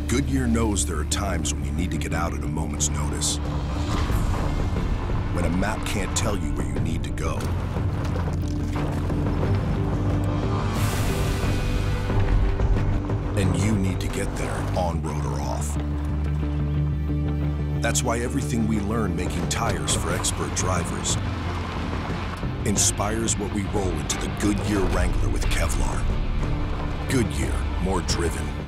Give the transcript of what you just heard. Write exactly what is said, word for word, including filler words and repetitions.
Goodyear knows there are times when you need to get out at a moment's notice. When a map can't tell you where you need to go. And you need to get there, on-road or off. That's why everything we learn making tires for expert drivers inspires what we roll into the Goodyear Wrangler with Kevlar. Goodyear, more driven,